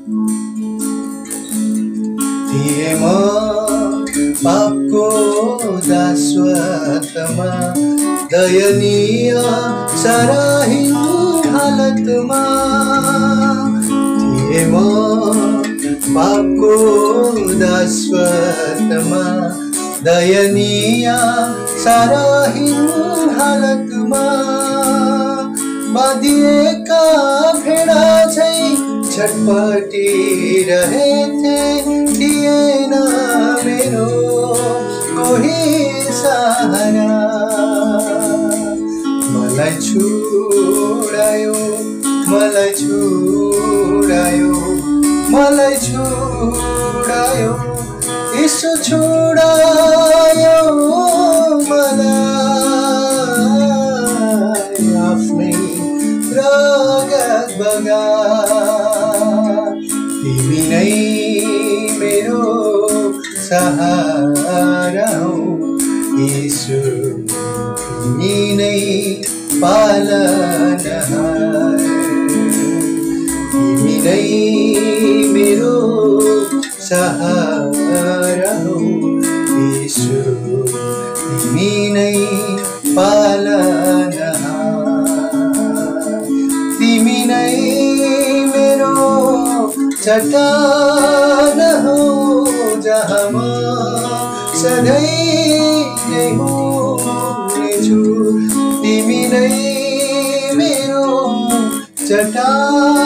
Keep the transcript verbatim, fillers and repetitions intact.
थिए म पापको दास्वतमा, दयनीय सराहीन हालतमा। थिए म पापको दास्वतमा, दयनीय सराहीन हालतमा। बाँधिएका भेडा झैं छटपटिरहेथे, थिएन मेरो कोही सहारा। मलाई छुडायो, मलाई छुडायो, मलाई छुडायो, यीशु छुडायो मलाई आफ्नै रगत बगार। तिमी नै मेरो सहारा हौ यीशु, तिमी नै पालनहार। तिमी नै मेरो सहारा हौ यीशु, तिमी नै पालनहार। तिमी नै मेरो चट्टान हौ जहाँ म सधैँ नै हुनेछु। तिमी नै मेरो चट्टान